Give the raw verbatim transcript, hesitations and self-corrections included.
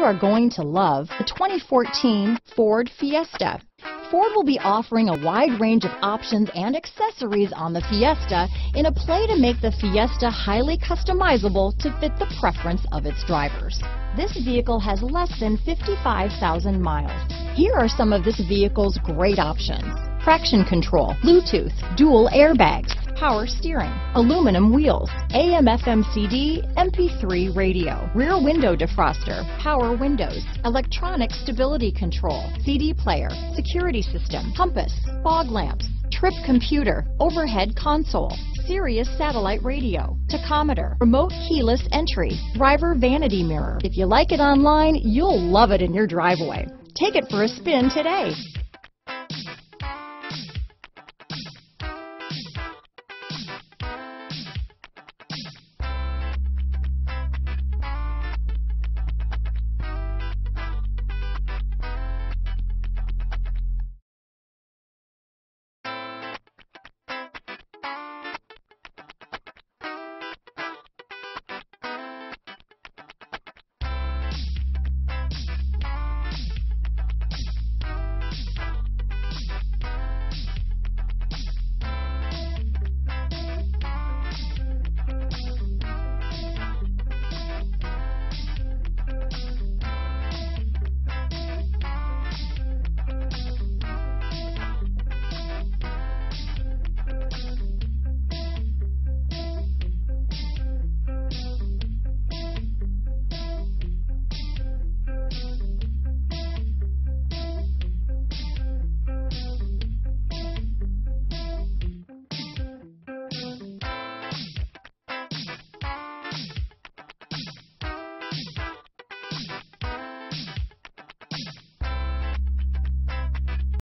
are going to love the twenty fourteen Ford Fiesta. Ford will be offering a wide range of options and accessories on the Fiesta in a play to make the Fiesta highly customizable to fit the preference of its drivers. This vehicle has less than fifty-five thousand miles. Here are some of this vehicle's great options: traction control, Bluetooth, dual airbags, power steering, aluminum wheels, A M F M C D, M P three radio, rear window defroster, power windows, electronic stability control, C D player, security system, compass, fog lamps, trip computer, overhead console, Sirius satellite radio, tachometer, remote keyless entry, driver vanity mirror. If you like it online, you'll love it in your driveway. Take it for a spin today.